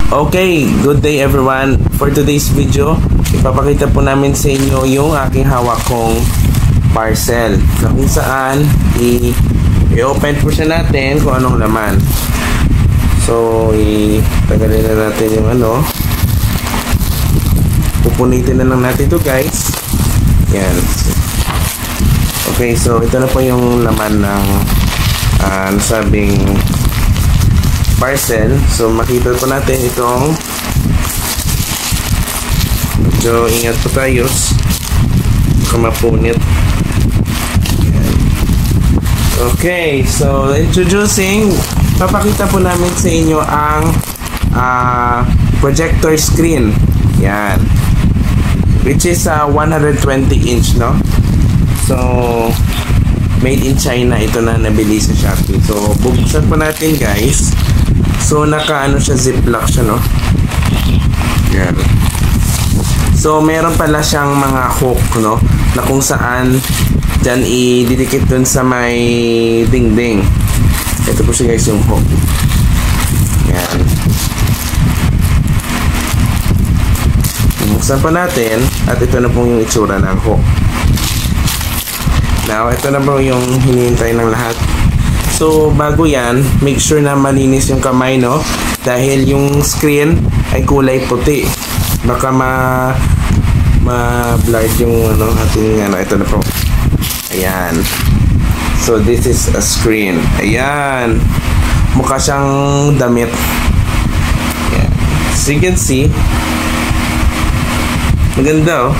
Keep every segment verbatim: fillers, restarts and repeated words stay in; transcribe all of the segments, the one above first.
Okay, good day everyone. For today's video, ipapakita po namin sa inyo yung aking hawak kong parcel na kung saan i-open po siya natin kung anong laman. So, i-tagalin na natin yung ano. Pupunitin na lang natin ito, guys. Yan. Okay, so ito na po yung laman ng uh, nasabing parcel. So makita po natin itong, medyo ingat po tayo baka mapunit. Okay, so introducing, papakita po namin sa inyo ang uh, projector screen. Yan, which is uh, one hundred twenty inch, no? So made in China ito na nabili sa Shopee. So bubuksan po natin, guys. So naka ano siya, ziplock siya, no? Yan. So meron pala siyang mga hook, no, na kung saan dyan i-didikit dun sa may dingding. Ito po siya, guys, yung hook. Yan. Buksan pa natin at ito na po yung itsura ng hook. Now, ito na po yung hinihintay ng lahat. So, bago yan, make sure na malinis yung kamay, no? Dahil yung screen ay kulay puti. Baka ma ma-blurred yung ano, ating ano. Ito na po. Ayan. So, this is a screen. Ayan. Mukha siyang damit. Ayan. So, you can see. Maganda, oh.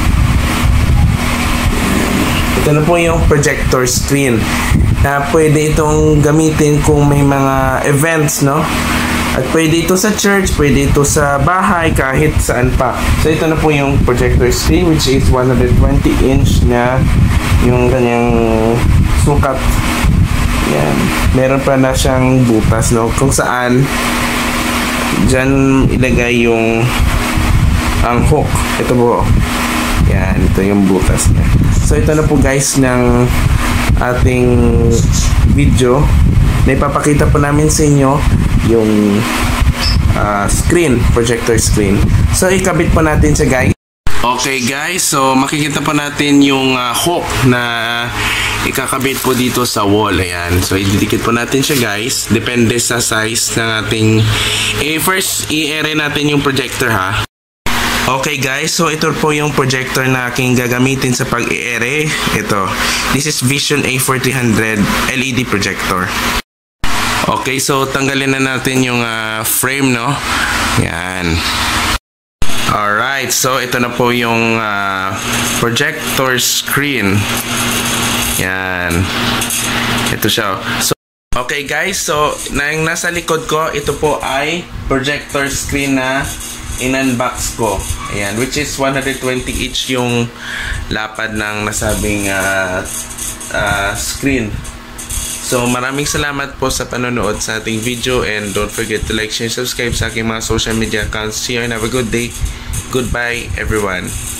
Ito na po yung projector screen na pwede itong gamitin kung may mga events, no? At pwede ito sa church, pwede ito sa bahay, kahit saan pa. So ito na po yung projector screen, which is one hundred twenty inch na yung kanyang sukat. Yan. Meron pa na siyang butas, no? Kung saan dyan ilagay yung ang hook. Ito po. Yan, ito yung butas niya. So ito na po, guys, ng ating video na ipapakita po namin sa inyo yung uh, screen, projector screen. So ikabit po natin siya, guys. Okay, guys, so makikita po natin yung uh, hook na ikakabit po dito sa wall. Ayan, so ididikit po natin siya, guys. Depende sa size ng ating eh, first i-ere natin yung projector, ha. Okay, guys, so ito po yung projector na aking gagamitin sa pag-i-ere. Ito, this is Vision A forty hundred L E D projector. Okay, so tanggalin na natin yung uh, frame, no? Yan. Alright, so ito na po yung uh, projector screen. Yan. Ito siya. So, okay, guys, so nang nasa likod ko, ito po ay projector screen na in-unbox ko. Ayan, which is one hundred twenty inch yung lapad ng nasabing uh, uh, screen. So maraming salamat po sa panonood sa ating video, and don't forget to like, share, subscribe sa aking mga social media accounts. See you and have a good day. Goodbye, everyone.